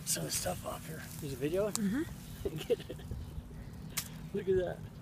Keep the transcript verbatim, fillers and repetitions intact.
some of the stuff off here. There's a video? Mm-hmm. Get it. Look at that.